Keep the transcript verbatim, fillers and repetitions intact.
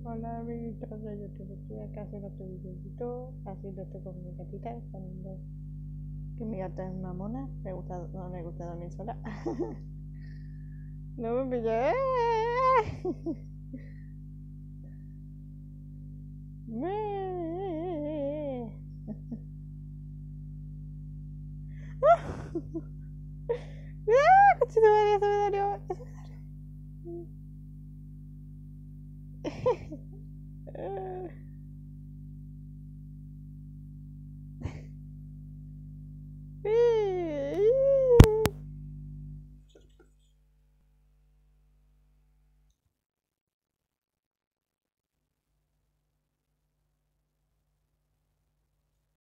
Hola amiguitos de YouTube, estoy acá haciendo este videito, haciendo esto con mi gatita, cuando que mi gata es mamona, me gusta, no me gusta dormir sola. No me pillé. ¡Ah! ¡Cochino madre! ¡Eso me dolió! ¡Eso me dolió!